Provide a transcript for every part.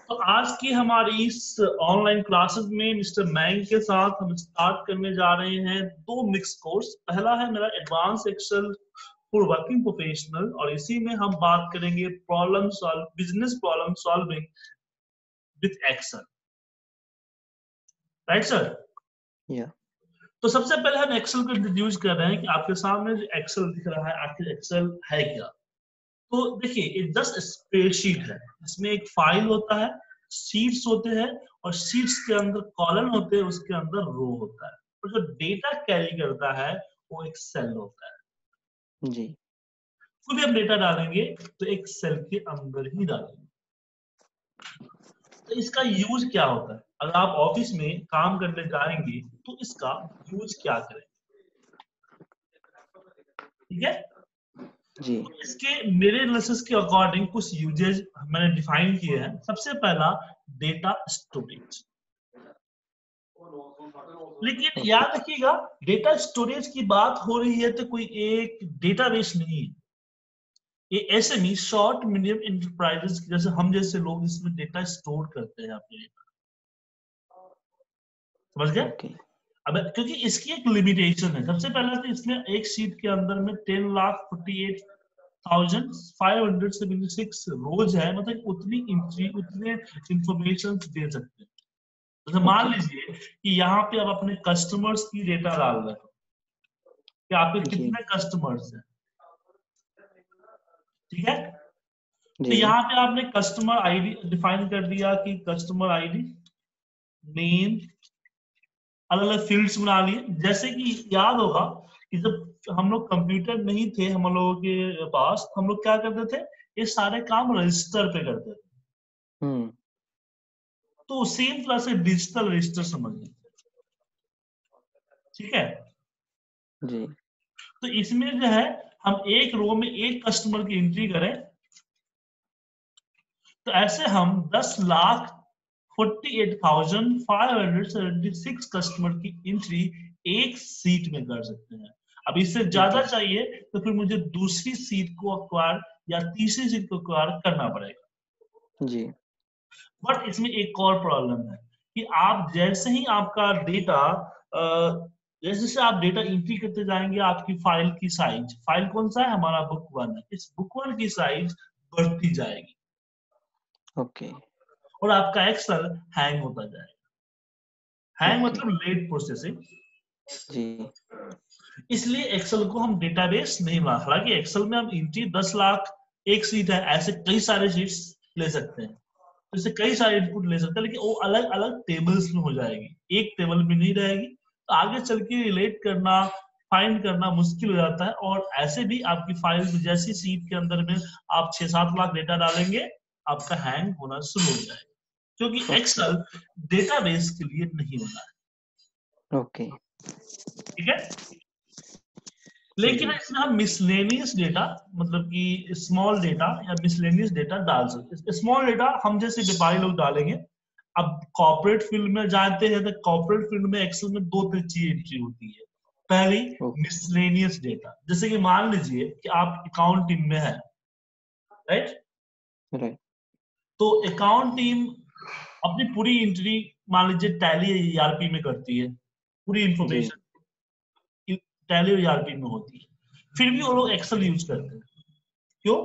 तो आज की हमारी इस ऑनलाइन क्लासेस में मिस्टर मैंग के साथ हम स्टार्ट करने जा रहे हैं दो मिक्स कोर्स। पहला है मेरा advance Excel for working professional और इसी में हम बात करेंगे business problem solving with Excel. Right sir? या तो सबसे पहले हम एक्सेल को इंट्रोड्यूस कर रहे हैं कि आपके सामने जो एक्सेल दिख रहा है आखिर एक्सेल है क्या। तो देखिए ये जस्ट स्प्रेडशीट है, इसमें एक फाइल होता है, शीट्स होते हैं और शीट्स के अंदर कॉलम होते हैं, उसके अंदर रो होता है और जो डेटा कैरी करता है वो एक सेल होता है। जी कोई भी हम डेटा डालेंगे तो एक सेल के अंदर ही डालेंगे। तो इसका यूज क्या होता है, अगर आप ऑफिस में काम करने जाएंगे तो इसका यूज क्या करेंगे? ठीक है, जी तो इसके मेरे एनालिसिस के अकॉर्डिंग कुछ यूजेज मैंने डिफाइन किए हैं। सबसे पहला डेटा स्टोरेज। लेकिन ओके याद रखिएगा डेटा स्टोरेज की बात हो रही है तो कोई एक डेटाबेस नहीं है, ये एसएमई शॉर्ट मीडियम इंटरप्राइजेस जैसे हम जैसे लोग इसमें डेटा स्टोर करते हैं अपने डेटा। समझ गए? ओके अब क्योंकि इसकी एक लिमिटेशन है। सबसे पहले तो इसमें एक शीट के अंदर में 10,48,576 रोज है, मतलब उतनी इंट्री उतने इंफॉर्मेशन दे सकते हैं। जैसे मान ओके लीजिए कि यहाँ पे आप अपने कस्टमर्स की डेटा डाल रहे हो कि आपके जी कितने कस्टमर्स हैं। ठीक है, तो जी यहाँ पे आपने कस्टमर आईडी डिफाइन कर दिया कि कस्टमर आईडी, नेम, अलग अलग फील्ड्स बना लिए। जैसे कि याद होगा कि जब हम लोग कंप्यूटर नहीं थे हम लोगों के पास, हम लोग क्या करते थे, ये सारे काम रजिस्टर पे करते थे। हम्म तो सेम तरह से डिजिटल रजिस्टर समझ लीजिए। ठीक है, जी तो इसमें जो है हम एक रो में एक कस्टमर की एंट्री करें तो ऐसे हम 10,48,576 कस्टमर की एंट्री एक सीट में कर सकते हैं। अब इससे ज्यादा ओके चाहिए तो फिर मुझे दूसरी सीट को अक्वायर या तीसरी सीट को अक्वायर करना पड़ेगा। जी बट इसमें एक और प्रॉब्लम है कि आप जैसे ही आपका डेटा जैसे जैसे आप डेटा एंट्री करते जाएंगे आपकी फाइल की साइज, फाइल कौन सा है हमारा, बुक वन है, इस बुक वन की साइज बढ़ती जाएगी ओके और आपका एक्सेल हैंग होता जाएगा। हैंग ओके मतलब लेट प्रोसेसिंग। जी इसलिए एक्सेल को हम डेटाबेस नहीं बना। हालांकि एक्सेल में हम एंट्री 10 लाख एक सीट है, ऐसे कई सारे शीट्स ले सकते हैं, जैसे कई सारे इनपुट ले सकते हैं, लेकिन वो अलग अलग टेबल्स में हो जाएगी, एक टेबल में नहीं रहेगी। तो आगे चल के रिलेट करना, फाइंड करना मुश्किल हो जाता है। और ऐसे भी आपकी फाइल में जैसी सीट के अंदर में आप 6-7 लाख डेटा डालेंगे आपका हैंग होना शुरू हो जाएगा, क्योंकि ओके एक्सेल डेटाबेस के लिए नहीं बना है। ओके ठीक है, लेकिन जी इसमें हम मिसलेनियस डेटा मतलब कि स्मॉल डेटा या मिसलेनियस डेटा डाल सकते हैं। स्मॉल डेटा हम जैसे व्यापारी लोग डालेंगे। अब कॉर्पोरेट फील्ड में जानते हैं तो कॉर्पोरेट फील्ड में एक्सेल में दो तरह की एंट्री होती है। पहली ओके मिसलेनियस डेटा, जैसे कि मान लीजिए कि आप अकाउंट टीम में है, राइट? राइट तो अकाउंट टीम अपनी पूरी एंट्री मान लीजिए टैली ईआरपी में करती है, पूरी जी इंफॉर्मेशन टैली ईआरपी में होती है, फिर भी वो लोग एक्सेल यूज करते हैं। क्यों?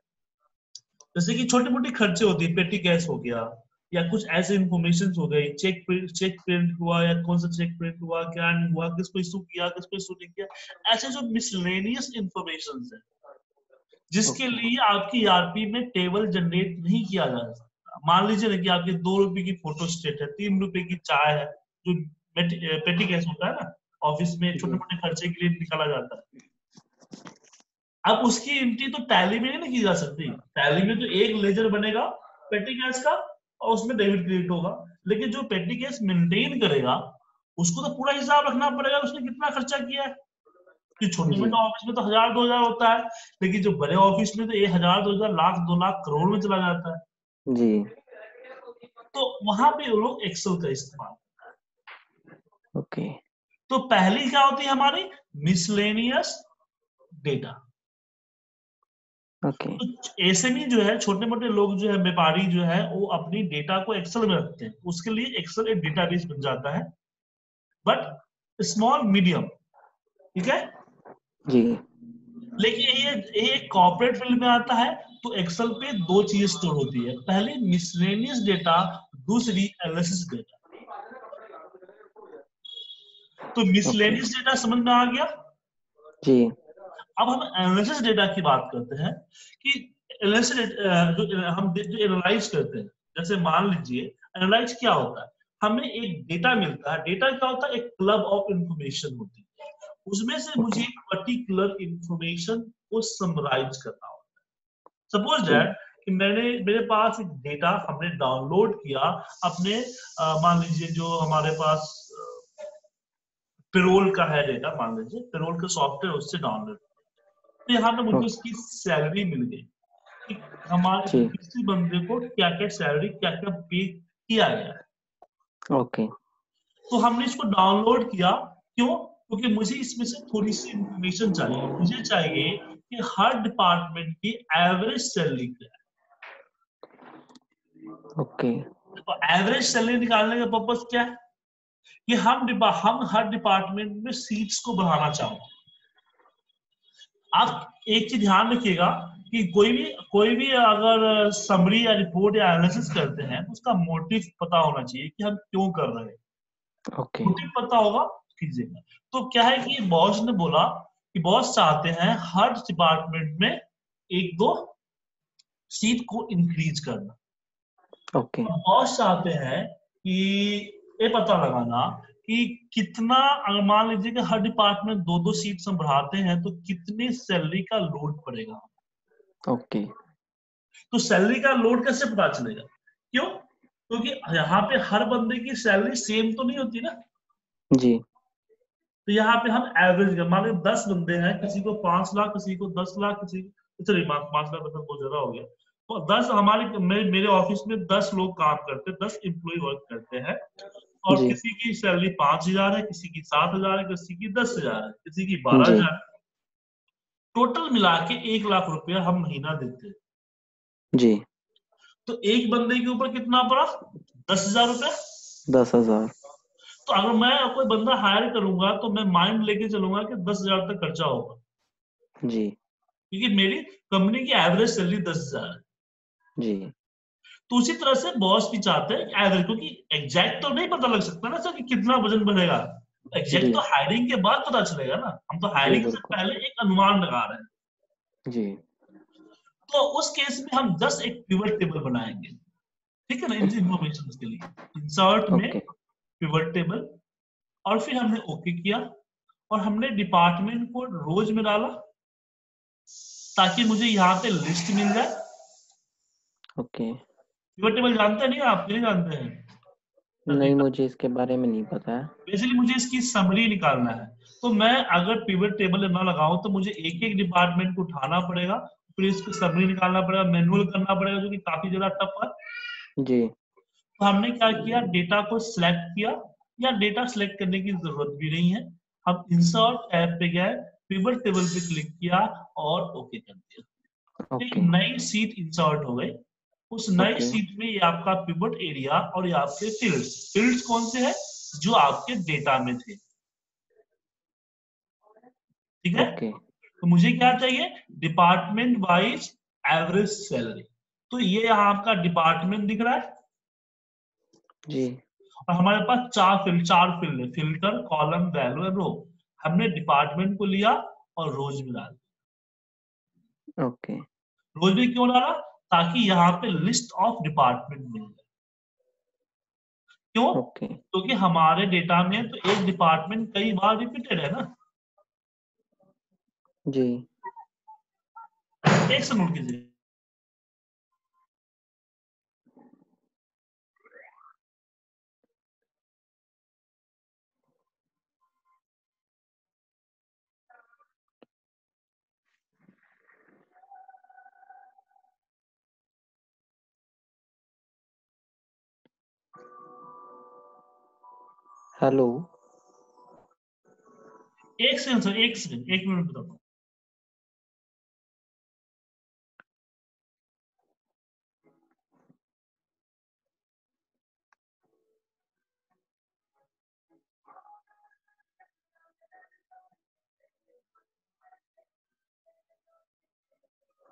जैसे कि छोटी मोटी खर्चे होती है, पेटी कैश हो गया या कुछ ऐसे इंफॉर्मेशन हो गई, चेक प्रिंट हुआ या कौन सा चेक प्रिंट हुआ, क्या नहीं हुआ, किसको इशू किया, किसको इशू नहीं किया, ऐसे जो मिसलेनियस इंफॉर्मेशन है जिसके ओके लिए आपकी ईआरपी में टेबल जनरेट नहीं किया जा सकता। मान लीजिए ना कि आपके 2 रुपए की फोटो स्टेट है, 3 रुपए की चाय है, जो पेटी कैश होता है ना, ऑफिस में छोटे जी मोटे खर्चे के लिए निकाला जाता है। अब उसकी एंट्री तो टैली में नहीं की जा सकती। टैली में तो एक लेजर बनेगा पेटी कैश का और उसमें डेबिट क्रेडिट होगा, लेकिन जो पेटी कैश मेंटेन करेगा उसको तो पूरा हिसाब रखना पड़ेगा उसने कितना खर्चा किया है। कि छोटे जी मोटे ऑफिस में तो 1,000-2,000 होता है, लेकिन जो बड़े ऑफिस में तो 1,000-2,000 लाख 2 लाख करोड़ में चला जाता है। जी तो वहां पे वो लोग एक्सेल का इस्तेमाल। ओके तो पहली क्या होती है हमारी मिसलेनियस डेटा। ओके, तो ऐसे भी जो है छोटे मोटे लोग जो है, व्यापारी जो है, वो अपनी डेटा को एक्सेल में रखते हैं, उसके लिए एक्सेल एक डेटाबेस बन जाता है, बट स्मॉल मीडियम, ठीक है। जी, लेकिन ये कॉर्पोरेट फील्ड में आता है, तो एक्सेल पे दो चीजें स्टोर होती है, पहली मिसलेनियस डेटा, दूसरी एनालिसिस डेटा। तो ओके, मिसलेनियस डेटा समझ में आ गया। जी, अब हम एनालिसिस डेटा की बात करते हैं कि एनालिसिस जो हम जो एनालाइज करते हैं, जैसे मान लीजिए एनालाइज क्या होता है, हमें एक डेटा मिलता है, डेटा क्या होता है, एक क्लब ऑफ इंफॉर्मेशन होती है, उसमें से ओके, मुझे एक पर्टिकुलर इंफॉर्मेशन को समराइज करना होता है। सपोज जी, दैट कि मेरे पास एक डेटा हमने डाउनलोड किया अपने, मान लीजिए जो हमारे पास पेरोल का है डेटा, मान लीजिए पेरोल का सॉफ्टवेयर उससे डाउनलोड, तो यहाँ पे मुझे ओके, उसकी सैलरी मिल गई कि हमारे जी, किसी बंदे को क्या क्या सैलरी, क्या क्या पे किया गया। ओके, तो हमने इसको डाउनलोड किया, क्यों? क्योंकि मुझे इसमें से थोड़ी सी इंफॉर्मेशन चाहिए, मुझे चाहिए कि हर डिपार्टमेंट की एवरेज सैलरी क्या ओके, है। तो एवरेज सैलरी निकालने का पर्पज क्या है कि हम हर डिपार्टमेंट में सीट्स को बढ़ाना चाहते हैं। आप एक चीज ध्यान रखिएगा कि कोई भी अगर समरी या रिपोर्ट या एनालिसिस करते हैं, तो उसका मोटिव पता होना चाहिए कि हम क्यों कर रहे हैं। ओके, मोटिव पता होगा, कीजिएगा। तो क्या है कि बॉस ने बोला कि बॉस चाहते हैं हर डिपार्टमेंट में एक दो सीट को इंक्रीज करना। ओके, अब बॉस चाहते हैं कि ये पता लगाना कि कितना, अगर मान लीजिए कि हर डिपार्टमेंट दो दो सीट हम बढ़ाते हैं, तो कितनी सैलरी का लोड पड़ेगा। ओके, तो सैलरी का लोड कैसे पता चलेगा, क्यों? क्योंकि यहाँ पे हर बंदे की सैलरी सेम तो नहीं होती ना। जी, तो यहाँ पे हम एवरेज, मान लो 10 बंदे हैं, किसी को 5 लाख, किसी को 10 लाख, किसी चलिए 5 लाख मतलब बहुत ज्यादा हो गया। तो 10 मेरे ऑफिस में 10 लोग काम करते हैं, 10 एम्प्लॉय वर्क करते हैं, और जी, किसी की सैलरी 5,000 है, किसी की 7,000 है, किसी की 10,000 है, किसी की बारह जी, हजार टोटल मिला के 1 लाख रुपया हम महीना देते हैं। जी, तो एक बंदे के ऊपर कितना पड़ा, 10,000 रुपया। 10,000, तो अगर मैं कोई बंदा हायर करूंगा, तो मैं माइंड लेके चलूंगा कि 10,000 तक खर्चा होगा, जी, क्योंकि मेरी कंपनी की एवरेज सैलरी 10,000 है। जी, तो उसी तरह से बॉस भी चाहते हैं एवरेज, क्योंकि एग्जैक्ट तो नहीं पता लग सकता ना सर कि कितना वजन बढ़ेगा। एग्जैक्ट जी, तो हायरिंग के बाद पता चलेगा ना, हम तो जी, हायरिंग से बिल्कुल, पहले एक अनुमान लगा रहे हैं। जी, तो उस केस में हम 10 एक पिवट टेबल बनाएंगे, ठीक है ना, इन इन्फॉर्मेशन के लिए इंसर्ट में ओके, पिवट टेबल। और फिर हमने ओके किया, और हमने डिपार्टमेंट को रोज में डाला, ताकि मुझे यहाँ पे लिस्ट मिल जाए। ओके, पिवट टेबल जानते हैं, नहीं आप नहीं जानते हैं? नहीं, मुझे इसके बारे में नहीं पता है। बेसिकली मुझे इसकी समरी निकालना है। तो मैं अगर पिवट टेबल ना लगाऊं, तो मुझे एक एक डिपार्टमेंट को उठाना पड़ेगा, फिर इसकी समरी निकालना पड़ेगा, मैनुअल करना पड़ेगा, जो कि काफी ज्यादा टफ है। जी, तो हमने क्या किया, डेटा को सिलेक्ट किया, या डेटा सिलेक्ट करने की जरूरत भी नहीं है, हम इंसर्ट टैब पे गए, पिवट टेबल पे क्लिक किया और ओके कर दिया। एक ओके, नई सीट इंसर्ट हो गई। उस नई ओके, सीट में ये आपका पिवट एरिया और ये आपके फील्ड्स, फील्ड्स कौन से हैं, जो आपके डेटा में थे, ठीक है। ओके, तो मुझे क्या चाहिए, डिपार्टमेंट वाइज एवरेज सैलरी। तो ये यहाँ आपका डिपार्टमेंट दिख रहा है, जी, और हमारे पास चार फील्ड है, filter, column, value and row. हमने डिपार्टमेंट को लिया और रोज में डाल ओके, दिया। रोज में क्यों डाला, ताकि यहाँ पे लिस्ट ऑफ डिपार्टमेंट मिल जाए। क्यों? ओके, क्योंकि हमारे डेटा में तो एक डिपार्टमेंट कई बार रिपीटेड है ना। जी, एक से नोट कीजिए। हेलो, एक सेकंड सर, एक सेकंड, 1 मिनट बताओ।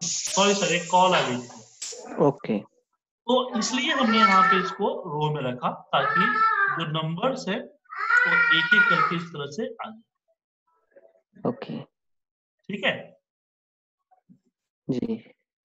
सॉरी सर, एक कॉल आ गई थी। ओके तो इसलिए हमने यहाँ पे इसको रो में रखा, ताकि जो नंबर्स है वो एक एक करके इस तरह से आ जाए। ओके ठीक है। जी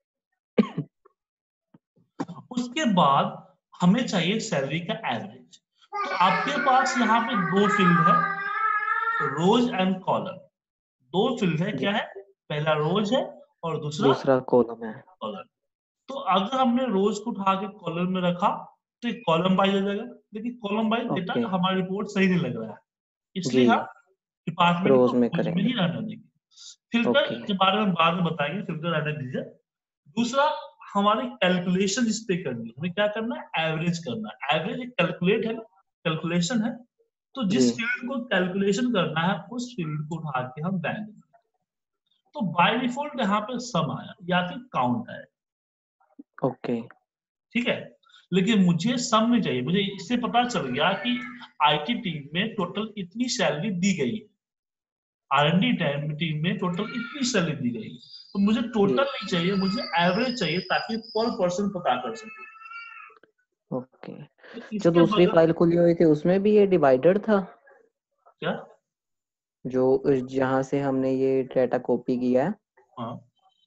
उसके बाद हमें चाहिए सैलरी का एवरेज। तो आपके पास यहाँ पे दो फील्ड है, रोज एंड कॉलम। दो फील्ड है, जी क्या है? पहला रोज है और दूसरा दूसरा कॉलम है। कॉलम। तो अगर हमने रोज को उठा के कॉलम में रखा तो एक कॉलम वाइज आ जाएगा, लेकिन कॉलम वाइज डेटा ओके हमारी रिपोर्ट सही नहीं लग रहा है, जी इसलिए हम डिपार्टमेंट को रोज में रोज में करेंगे। ही रहने देंगे। फिल्टर ओके के बारे में बाद में बताएंगे, फिल्टर रहने दीजिए। दूसरा, हमारी कैलकुलेशन इस पे करनी है। हमें क्या करना है? एवरेज करना है। एवरेज एक कैलकुलेट है, कैलकुलेशन है। तो जी जिस फील्ड को कैलकुलेशन करना है उस फील्ड को उठा के हम बैंक में, तो बाय डिफॉल्ट यहाँ पे सम आया या फिर काउंट आया। ओके ठीक है। लेकिन मुझे सम नहीं चाहिए, मुझे इससे पता चल गया कि आईटी टीम में टोटल इतनी सैलरी दी गई है, आरएनडी टीम में टोटल इतनी सैलरी दी गई है। तो मुझे जी टोटल नहीं चाहिए, मुझे एवरेज चाहिए, ताकि पर पर्सन पता कर सके। ओके। तो जो इसके दूसरी बगैर फाइल खुली हुई थी उसमें भी ये डिवाइडेड था, क्या? जो जहाँ से हमने ये डाटा कॉपी किया है। हाँ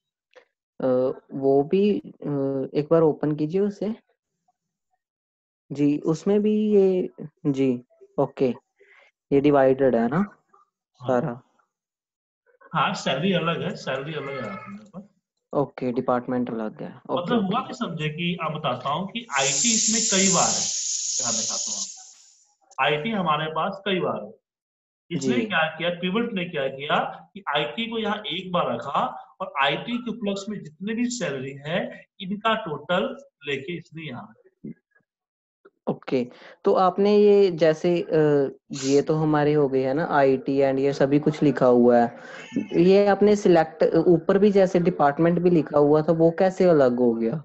वो भी एक बार ओपन कीजिए उसे। जी उसमें भी ये जी ओके ये डिवाइडेड है ना हाँ सारा। हाँ, सैलरी अलग है, सैलरी अलग है आपके पास। ओके डिपार्टमेंट अलग है। ओके मतलब हुआ ओके कि समझे कि आप, बताता हूँ कि आईटी इसमें कई बार है, क्या दिखाता हूँ आपको। आईटी हमारे पास कई बार है। जी इसने क्या किया, पिवट ने क्या किया कि आईटी को यहाँ एक बार रखा, और आईटी के प्लस में जितने भी सैलरी है इनका टोटल लेके इसने यहाँ रखा। ओके। तो आपने ये जैसे ये तो हमारे हो गए है ना आईटी एंड ये सभी कुछ लिखा हुआ है, ये आपने सिलेक्ट ऊपर भी जैसे डिपार्टमेंट भी लिखा हुआ था वो कैसे अलग हो गया?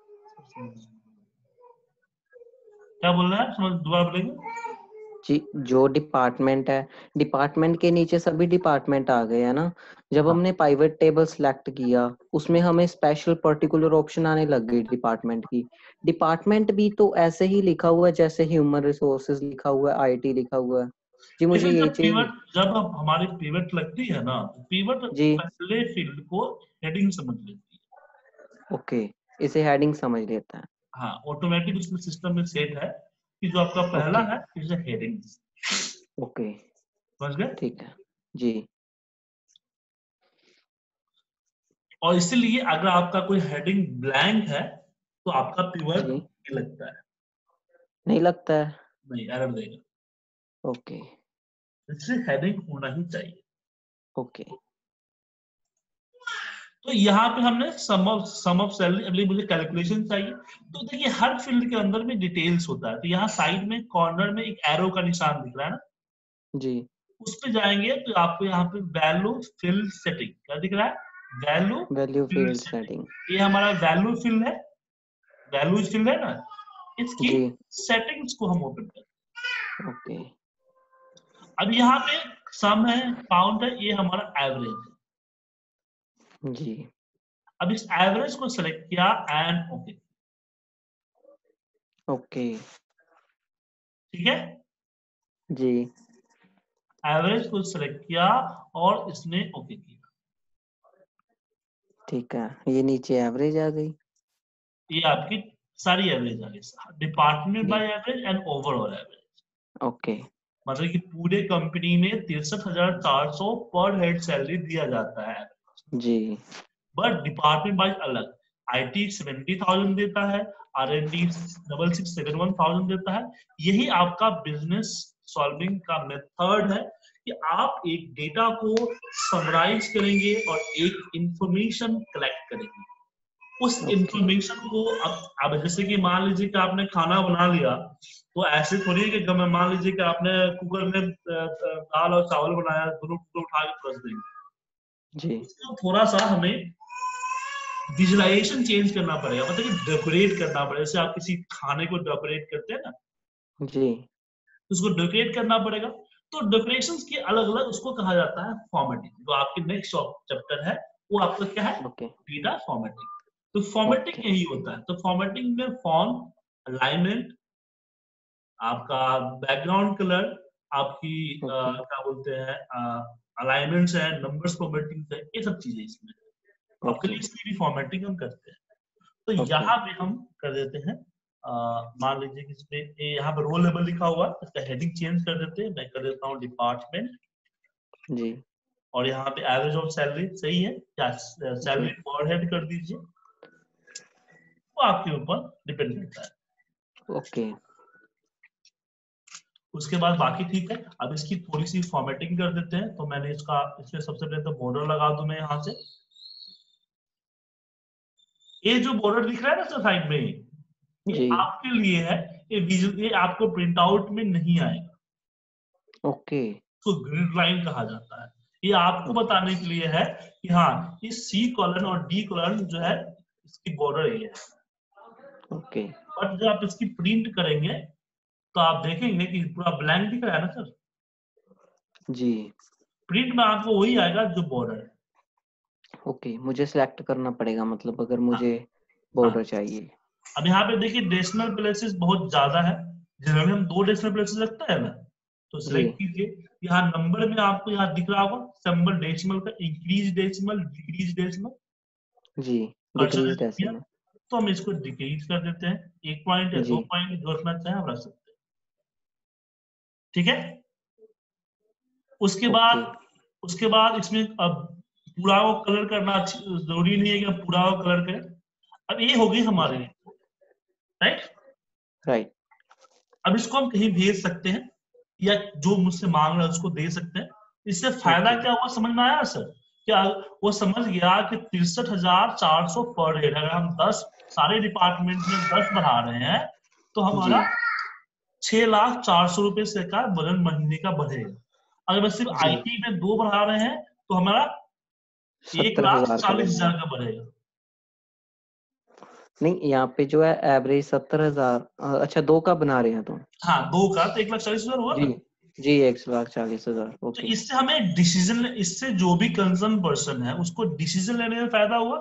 क्या बोल रहे हैं, समझ दोबारा बोलेंगे? जी जो डिपार्टमेंट है, डिपार्टमेंट के नीचे सभी डिपार्टमेंट आ गए है ना। जब हाँ हमने पाइवट टेबल सिलेक्ट किया उसमें हमें स्पेशल पर्टिकुलर ऑप्शन आने लग गई डिपार्टमेंट की। डिपार्टमेंट भी तो ऐसे ही लिखा हुआ है जैसे ह्यूमन रिसोर्सेज लिखा हुआ है, आईटी लिखा हुआ है। जी मुझे लेकिन ये जब चाहिए। पिवट, जब हम हमारी पिवट लगती है ना, पिवट जी पहले फील्ड को हेडिंग समझ लेती है। ओके इसे हेडिंग समझ लेता है। हाँ, ऑटोमेटिक उसमें सिस्टम में सेट है कि जो आपका पहला ओके है इसे हेडिंग। ओके समझ गए? ठीक है जी और इसीलिए अगर आपका कोई हेडिंग ब्लैंक है तो आपका पिवट जी नहीं लगता है, नहीं लगता है। नहीं, एरर देगा। ओके इससे हेडिंग होना ही चाहिए। ओके तो यहाँ पे हमने सम ऑफ सैलरी, अगली मुझे कैलकुलेशन चाहिए। तो देखिए हर फील्ड के अंदर में डिटेल्स होता है। तो यहाँ साइड में कॉर्नर में एक एरो का निशान दिख रहा है ना, जी उस पे जाएंगे तो आपको यहाँ पे वैल्यू फील्ड सेटिंग क्या दिख रहा है? Value value field field setting. Setting. ये हमारा वैल्यू फील्ड है, वैल्यूज फील्ड है ना। इसकी जी सेटिंग्स को हम ओपन करते ओके हैं। अब यहाँ पे सम है, काउंट है, ये हमारा एवरेज है। जी अब इस एवरेज को सेलेक्ट किया एंड ओके। ओके ठीक है, जी एवरेज को सिलेक्ट किया और इसने ओके किया। ठीक है ये नीचे एवरेज आ गई। ये आपकी सारी एवरेज आ गई, डिपार्टमेंट जी by average and overall average. Okay मतलब कि पूरे कंपनी में 63,400 पर हेड सैलरी दिया जाता है, जी बट डिपार्टमेंट वाइज अलग। आईटी 70,000 देता है, आरएनडी 6671,000 देता है। यही आपका बिजनेस सॉल्विंग का मेथड है कि आप एक डेटा को समराइज करेंगे और एक इंफॉर्मेशन कलेक्ट करेंगे। उस ओके इंफॉर्मेशन को अब जैसे कि मान लीजिए कि आपने खाना बना लिया, तो ऐसे थोड़ी है कि मान लीजिए कि आपने कुकर में दाल और चावल बनाया, दोनों उठा के रख देंगे। जी उसको थोड़ा सा हमें विजुअलाइजेशन चेंज करना पड़ेगा, मतलब कि डेकोरेट करना पड़ेगा। जैसे आप किसी खाने को डेकोरेट करते हैं ना, जी तो उसको डेकोरेट करना पड़ेगा। तो डेकोरेशन के अलग अलग उसको कहा जाता है फॉर्मेटिंग, जो आपके नेक्स्ट चैप्टर है वो आपका क्या है, ओके डेटा फॉर्मेटिंग। तो फॉर्मेटिंग ओके यही होता है। तो फॉर्मेटिंग में फॉन्ट, अलाइनमेंट, आपका बैकग्राउंड कलर, आपकी ओके क्या बोलते हैं अलाइनमेंट्स है, नंबर्स फॉर्मेटिंग है, ये सब चीजें इसमें। आपके ओके लिए इसकी भी फॉर्मेटिंग हम करते हैं। तो ओके यहाँ पे हम कर देते हैं, मान लीजिए कि इसमें यहाँ पे रोल लेवल लिखा हुआ है, इसका हेडिंग चेंज कर देते हैं। मैं कर देता हूँ डिपार्टमेंट, जी और यहाँ पे एवरेज ऑफ सैलरी सही है क्या, जी सैलरी पर हेड कर दीजिए, वो आपके ऊपर डिपेंड करता है। ओके उसके बाद बाकी ठीक है। अब इसकी थोड़ी सी फॉर्मेटिंग कर देते हैं। तो मैंने इसमें सबसे पहले तो बॉर्डर लगा दूं मैं यहाँ से। ये जो बॉर्डर दिख रहा है ना सर साइड में, ये जी आपके लिए है। ये आपको प्रिंट आउट में नहीं आएगा। ओके तो ग्रिड लाइन कहा जाता है। ये आपको ओके बताने के लिए है कि हाँ, इस सी कॉलन और डी कॉलन जो है, इसकी बॉर्डर ये है। ओके बट जब आप इसकी प्रिंट करेंगे तो आप देखेंगे कि पूरा ब्लैंक दिख रहा है ना सर। जी प्रिंट में आपको वही आएगा जो बॉर्डर है। ओके मुझे सिलेक्ट करना पड़ेगा, मतलब अगर हाँ मुझे हाँ। बॉर्डर चाहिए। अब यहाँ पे देखिए डेसिमल प्लेसेस बहुत ज्यादा है। जनरली हम 2 डेसिमल प्लेसेस रखते हैं ना। तो जी सिलेक्ट कीजिए। यहाँ नंबर में आपको यहाँ दिख रहा होगा सिंबल डेसिमल का, इंक्रीज डेसिमल, डिक्रीज डेसिमल, जी कर्सर डिक्रीज इसमें किया। डेसिमल। तो हम इसको डिक्रीज कर देते हैं। 1 पॉइंट या 2 जी पॉइंट जो रखना चाहें हम रख सकते हैं। ठीक है। उसके ओके बाद उसके बाद इसमें अब पूरा को कलर करना जरूरी नहीं है कि हम पूरा को कलर करें। अब ये होगी हमारे जी लिए, राइट। राइट अब इसको हम कहीं भेज सकते हैं, या जो मुझसे मांग रहा है उसको दे सकते हैं। इससे फायदा ओके क्या हुआ समझ में आया सर? क्या वो समझ गया कि 63,400 पर हेड, अगर हम 10 सारे डिपार्टमेंट में 10 बढ़ा रहे हैं तो जी हमारा 6,04,000 रुपए से का बजट महीने का बढ़ेगा। अगर मैं सिर्फ जी आईटी में 2 बढ़ा रहे हैं तो हमारा एक लाख 70,000 का चालीस बनेगा। हजार का बढ़ेगा। नहीं, यहाँ पे जो है एवरेज 70,000। अच्छा, 2 का बना रहे हैं तो। हाँ, 2 का तो 1,40,000 हुआ जी ना। जी 1,40,000। तो ओके इससे हमें डिसीजन, इससे जो भी कंसर्न पर्सन है उसको डिसीजन लेने में फायदा हुआ।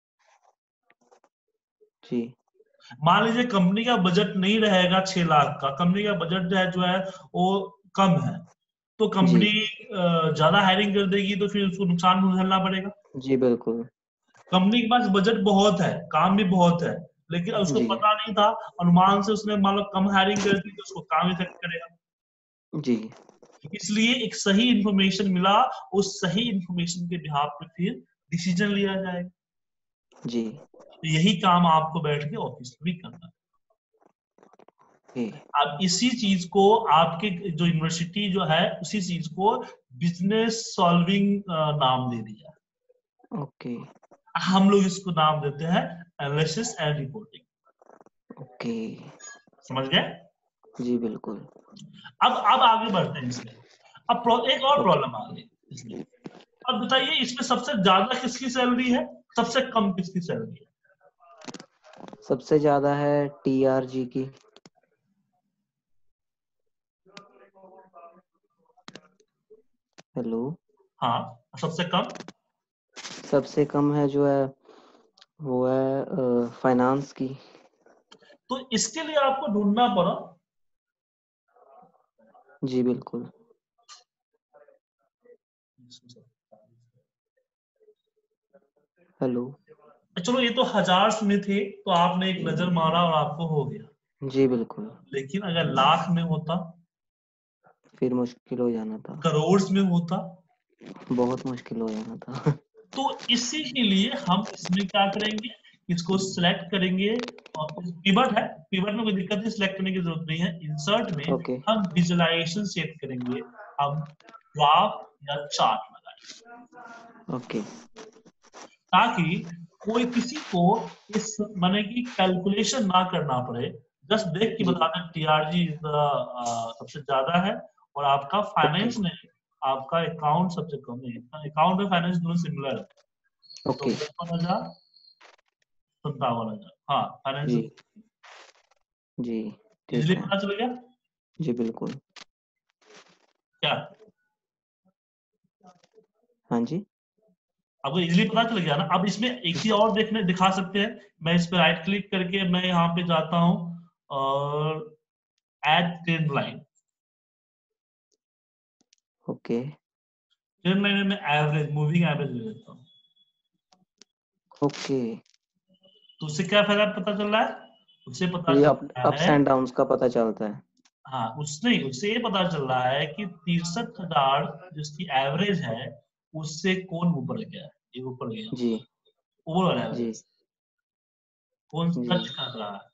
जी मान लीजिए कंपनी का बजट नहीं रहेगा 6 लाख का, कंपनी का बजट जो है वो कम है, तो जी कंपनी ज्यादा हायरिंग कर देगी तो फिर उसको नुकसान झेलना पड़ेगा। जी बिल्कुल। कंपनी के पास बजट बहुत है, काम भी बहुत है, लेकिन उसको जी पता नहीं था, अनुमान से उसने मान लो कम हायरिंग कर दी तो उसको काम इफेक्ट करेगा। जी इसलिए एक सही इंफॉर्मेशन मिला, उस सही इंफॉर्मेशन के बिहाफ पे फिर डिसीजन लिया जाएगा। जी तो यही काम आपको बैठ के ऑफिस में भी करना है। ओके अब इसी चीज को आपके जो यूनिवर्सिटी जो है उसी चीज को बिजनेस सॉल्विंग नाम दे दिया। ओके हम लोग इसको नाम देते हैं एनालिसिस एंड रिपोर्टिंग। ओके समझ गए? जी बिल्कुल। अब आगे बढ़ते हैं इसमें। अब एक और ओके, प्रॉब्लम आ गई इसमें। अब बताइए इसमें सबसे ज्यादा किसकी सैलरी है, सबसे कम किसकी सैलरी है? सबसे ज्यादा है टीआरजी की। हेलो। हाँ, सबसे कम। सबसे कम है जो है वो है फाइनेंस की। तो इसके लिए आपको ढूंढना पड़ा। जी बिल्कुल। हेलो। चलो ये तो 1000 में थे तो आपने एक नजर मारा और आपको हो गया। जी बिल्कुल। लेकिन अगर लाख में होता, फिर मुश्किल हो जाना था। करोड़ में होता, बहुत मुश्किल हो जाना था। तो इसी के लिए हम इसमें क्या करेंगे, इसको सिलेक्ट करेंगे। और पिवट है, पिवट में कोई दिक्कत नहीं, सिलेक्ट करने की जरूरत नहीं है। इंसर्ट में ओके हम विजुअलाइजेशन सेट करेंगे। हम ग्राफ या चार्ट लगाएंगे, ओके ताकि कोई किसी को इस माने की कैलकुलेशन ना करना पड़े। जस्ट देख के जी बता दें टीआरजी सबसे ज्यादा है, और आपका ओके फाइनेंस में आपका अकाउंट सबसे कम है। अकाउंट और फाइनेंस दोनों सिमिलर है। तो ओके 55,000, 57,000, हाँ फाइनेंस जी जी ठीक इजिली है। पता चल गया जी बिल्कुल। क्या? हाँ जी। आपको इजीली पता चल गया ना। अब इसमें एक चीज और दिखा सकते हैं, मैं इस पे राइट क्लिक करके मैं यहाँ पे जाता हूँ और add trend line. Okay trend line में मैं एवरेज, मूविंग एवरेज ले लेता हूँ। ओके, तो उससे क्या फायदा पता चल रहा है? उससे पता ये चल रहा अप्स है, एंड डाउन्स का पता चलता है। हाँ उससे ये पता चल रहा है कि 63,000 जिसकी एवरेज है उससे कौन ऊपर गया है, ये ऊपर गया जी ओवरऑल जी एवरेज, कौन जी। टच कर रहा है।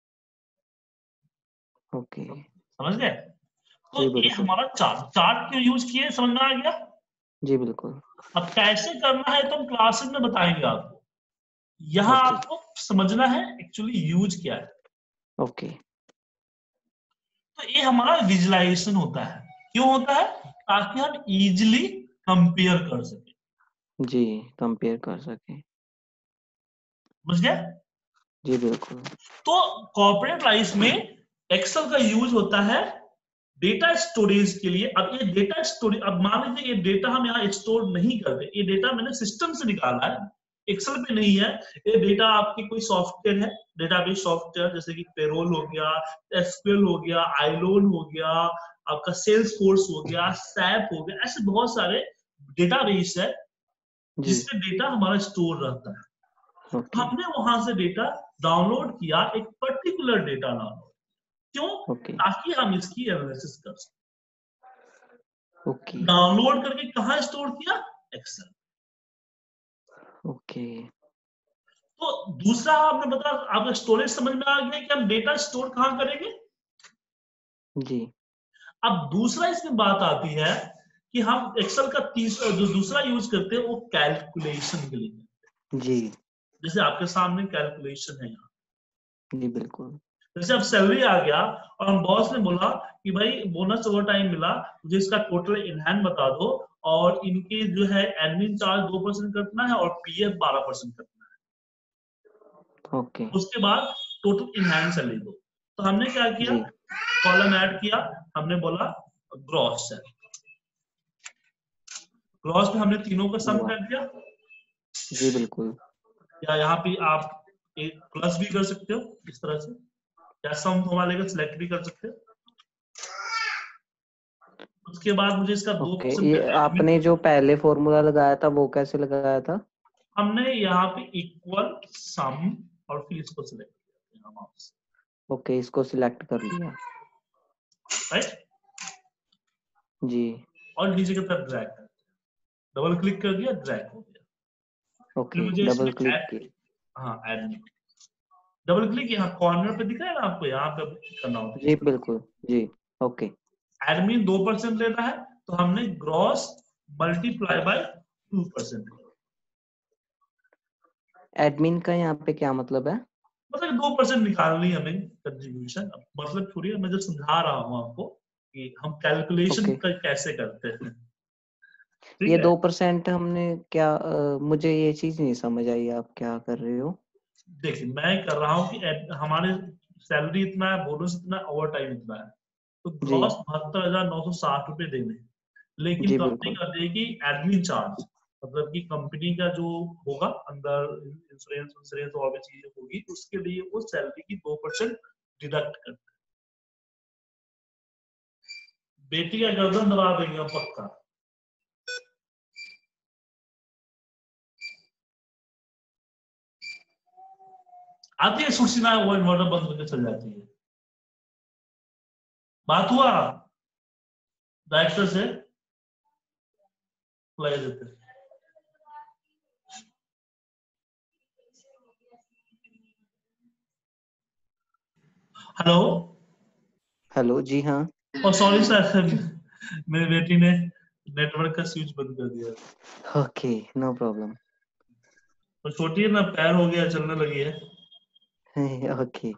ओके। समझ गए? तो जी ये बिल्कुल। हमारा चार्ट, चार्ट क्यों यूज किए समझ में आ गया। जी बिल्कुल। अब कैसे करना है तो हम क्लासेस में बताएंगे आपको, यहाँ ओके आपको समझना है एक्चुअली यूज क्या है। ओके। तो ये हमारा विजुअलाइजेशन होता है, क्यों होता है? ताकि हम इजिली कंपेयर कर सके। जी, कंपेयर कर सके। समझ गए? जी बिल्कुल। तो कॉर्पोरेट लाइफ में एक्सेल का यूज होता है डेटा स्टोरेज के लिए। अब ये डेटा स्टोरेज, अब मान लीजिए ये डेटा हम यहाँ स्टोर नहीं करते, ये डेटा मैंने सिस्टम से निकाला है, एक्सेल पे नहीं है। ये डेटा आपके कोई सॉफ्टवेयर है, डेटाबेस सॉफ्टवेयर, जैसे कि पेरोल हो गया, एसक्यूएल हो गया, आईलोन हो गया, आपका सेल्स फोर्स हो गया, सैप हो गया, ऐसे बहुत सारे डेटाबेस है जी जिसमें डेटा हमारा स्टोर रहता है। ओके हमने वहां से डेटा डाउनलोड किया, एक पर्टिकुलर डेटा डाउनलोड, क्यों? ओके ताकि हम इसकी एनालिसिस कर सकें। ओके डाउनलोड करके कहाँ स्टोर किया? एक्सेल। ओके। तो दूसरा आपने बता, आपका स्टोरेज समझ में आ गया कि हम डेटा स्टोर कहाँ करेंगे। जी अब दूसरा इसमें बात आती है कि हम एक्सेल का तीसरा जो दूसरा यूज करते हैं वो कैलकुलेशन के लिए। जी जैसे आपके सामने कैलकुलेशन है यहाँ, जी बिल्कुल। जैसे अब सैलरी आ गया और हम बॉस ने बोला कि भाई बोनस ओवर टाइम मिला, मुझे इसका टोटल इन हैंड बता दो, और इनके जो है एडमिन चार्ज 2% कटना है और पीएफ 12% कटना ओके। है, उसके बाद टोटल इन हैंड सैलरी दो। तो हमने क्या किया, जी कॉलम ऐड किया, हमने बोला ग्रॉस है, ग्रॉस में हमने तीनों का सम वाह। कर दिया। जी बिल्कुल। या यहाँ पे आप एक प्लस भी कर सकते हो इस तरह से, या सम वाले का सिलेक्ट भी कर सकते हो। उसके बाद मुझे इसका ओके, 2% ये का एडमिन, आपने जो पहले फॉर्मूला लगाया था वो कैसे लगाया था? हमने यहाँ पे इक्वल सम और फिर इसको सिलेक्ट किया, ओके, इसको सिलेक्ट कर लिया। राइट, जी और नीचे की तरफ ड्रैग कर, डबल क्लिक कर दिया, ड्रैग हो गया। फिर ओके, मुझे डबल इसमें क्लिक ऐड, किया। हाँ एडमिन, डबल क्लिक यहाँ कॉर्नर पे दिख रहा है ना आपको, यहाँ पे करना होता जी बिल्कुल। जी ओके। है। एडमिन 2% लेना है तो हमने ग्रॉस मल्टीप्लाई बाय 2%, एडमिन का यहाँ पे क्या मतलब है? मतलब 2% निकालनी है हमें कंट्रीब्यूशन। मतलब छोड़िए, मैं जो समझा रहा हूँ आपको कि हम कैलकुलेशन ओके, कैसे करते हैं, ठीक ये है। 2% हमने क्या मुझे ये चीज नहीं समझ आई, आप क्या कर रहे हो? देखिए मैं कर रहा हूँ कि हमारे सैलरी इतना है, बोनस इतना है, ओवर टाइम इतना है, तो जी ग्रॉस 72,960 रुपए देने हैं। लेकिन जी कंपनी बिल्कुल। कर देगी एडमिन चार्ज, मतलब कि कंपनी का जो होगा अंदर इंश्योरेंस इंश्योरेंस और भी चीजें होगी, उसके लिए वो सैलरी की 2% डिडक्ट करते हैं। बेटी का गर्दन दबा देंगे हम पक्का। आती है सुशीला, वो इन्वर्टर बंद करके चल जाती है। बात हुआ डायरेक्टर से, बुला देते हैं। हेलो, हेलो, जी हाँ। और सॉरी सर, मेरी बेटी ने नेटवर्क का स्विच बंद कर दिया। Okay, no problem. तो छोटी है ना, पैर हो गया, चलने लगी है। ओके।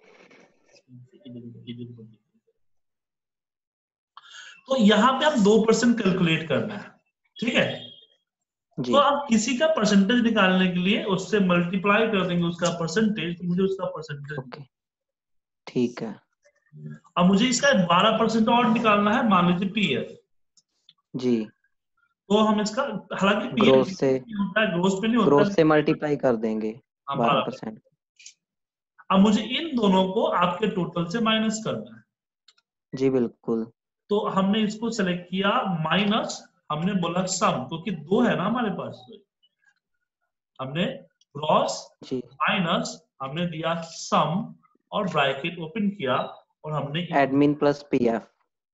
तो यहाँ पे हम 2% कैलकुलेट करना है, ठीक है। तो जी आप किसी का परसेंटेज निकालने के लिए उससे मल्टीप्लाई कर देंगे उसका परसेंटेज, तो मुझे उसका परसेंटेज। ओके, ठीक है। अब मुझे इसका 12% और निकालना है, मान लीजिए पीएफ। जी तो हम इसका, हालांकि ग्रोथ से होता है, ग्रोथ पे नहीं होता ग्रोथ है, से मल्टीप्लाई कर देंगे हाँ 12%। अब मुझे इन दोनों को आपके टोटल से माइनस करना है। जी बिल्कुल। तो हमने इसको सेलेक्ट किया माइनस, हमने बोला सम, क्योंकि दो है ना हमारे पास, हमने ग्रॉस जी माइनस, हमने दिया सम और ब्रैकेट ओपन किया और हमने एडमिन प्लस पीएफ।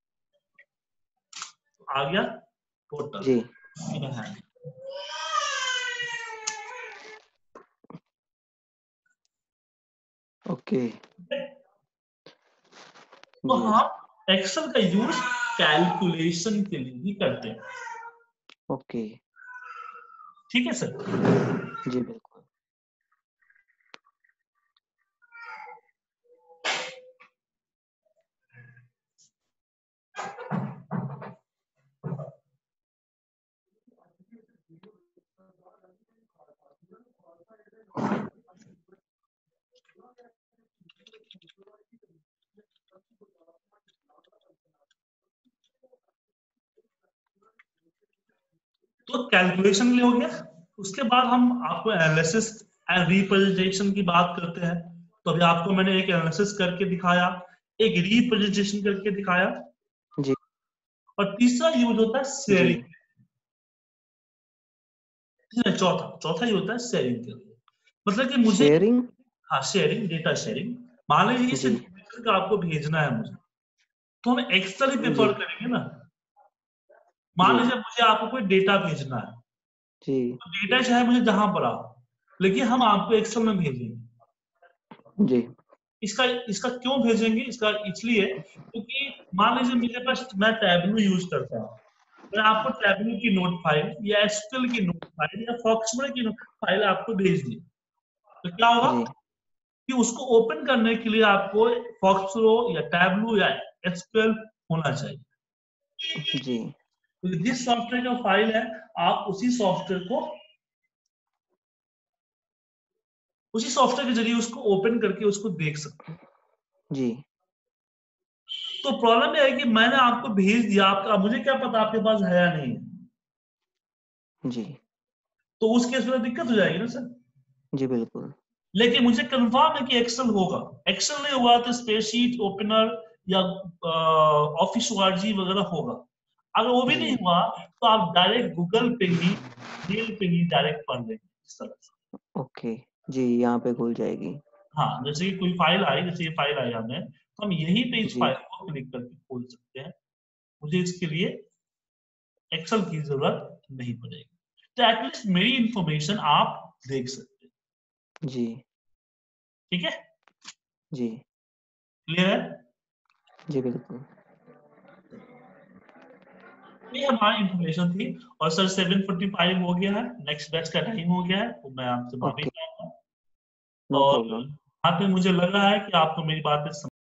आ गया टोटल जी इन हैंड। ओके तो जी हम एक्सेल का यूज कैलकुलेशन के लिए भी करते हैं। ओके ठीक है सर। जी बिल्कुल। तो कैलकुलेशन के लिए हो गया। उसके बाद हम आपको एनालिसिस एंड रिप्रेजेंटेशन की बात करते हैं। तो अभी आपको मैंने एक एनालिसिस करके दिखाया, एक रिप्रेजेंटेशन करके दिखाया, जी और तीसरा यूज होता है जी शेयरिंग। चौथा चौथा ही होता है शेयरिंग के लिए। मतलब कि मुझे, शेयरिंग। हाँ शेयरिंग, डेटा शेयरिंग। मान लीजिए इस जी information का आपको भेजना है मुझे, तो हम एक्सेल ही जी प्रेफर करेंगे ना। मान जी लीजिए मुझे आपको कोई डेटा भेजना है, जी तो डेटा चाहे मुझे जहां पर आओ, लेकिन हम आपको एक्सेल में भेजेंगे। जी इसका इसका क्यों भेजेंगे, इसका इसलिए क्योंकि मान लीजिए मेरे पास, मैं टैबलू यूज करता हूँ, मैं आपको टैबलू की नोट फाइल या एसक्यूएल की नोट फाइल या फॉक्समरे की नोट फाइल आपको भेज दी, तो क्या होगा जी कि उसको ओपन करने के लिए आपको फॉक्सरो या टैबलू या एसक्यूएल होना चाहिए। जी तो जिस सॉफ्टवेयर का फाइल है, आप उसी सॉफ्टवेयर के जरिए उसको ओपन करके उसको देख सकते हैं। जी तो प्रॉब्लम यह है कि मैंने आपको भेज दिया, आपका मुझे क्या पता आपके पास है या नहीं है, जी तो उस केस में दिक्कत हो जाएगी ना सर। जी बिल्कुल। लेकिन मुझे कंफर्म है कि एक्सेल होगा, एक्सेल नहीं हुआ तो स्प्रेडशीट ओपनर या ऑफिस ORG वगैरह होगा। अगर वो भी जी नहीं हुआ तो आप डायरेक्ट गूगल पे ही, मेल पे ही डायरेक्ट पढ़ लेंगे इस तरह से। ओके जी यहाँ पे खुल जाएगी। हाँ, जैसे कि कोई फाइल आई, जैसे ये फाइल आई हमें, तो हम यहीं पे इस जी फाइल को क्लिक करके खोल सकते हैं। मुझे इसके लिए एक्सेल की जरूरत नहीं पड़ेगी, तो एटलीस्ट मेरी इंफॉर्मेशन आप देख सकते हैं। जी ठीक है, जी क्लियर है। जी बिल्कुल। ये हमारी इंफॉर्मेशन थी। और सर 7:45 हो गया है, नेक्स्ट बैच का टाइम हो गया है, तो मैं आपसे माफी ओके चाहूंगा। नो और प्रॉब्लम। यहाँ पे मुझे लग रहा है कि आपको मेरी बातें